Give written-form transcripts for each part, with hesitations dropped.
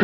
谢。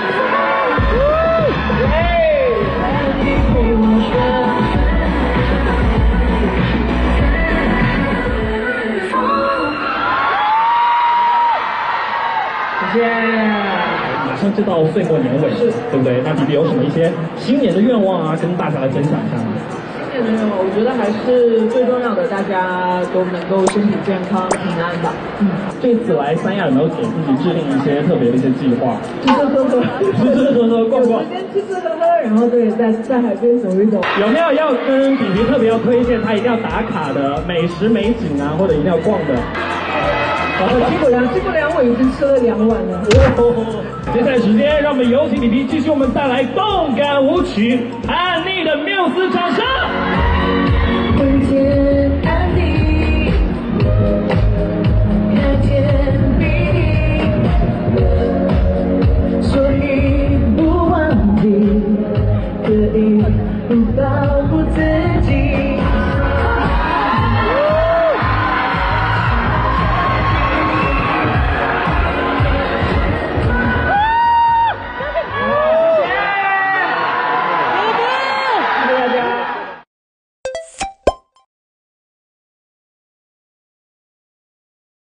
谢谢。 马上就到岁末年尾，对不对？那比比有什么一些新年的愿望啊，跟大家来分享一下吗？ 新年的愿望，我觉得还是最重要的，大家都能够身体健康、平安吧。 这次来三亚有没有给自己制定一些特别的一些计划？ 吃吃喝喝， 逛逛。 有时间吃吃喝喝，然后对，在海边走一走。 有没有要跟比比特别要推荐他一定要打卡的美食美景啊，或者一定要逛的？ 鸡骨粮我已经吃了2碗了。 接下来时间，让我们有请比比继续我们带来动感舞曲《叛逆的缪斯》，掌声。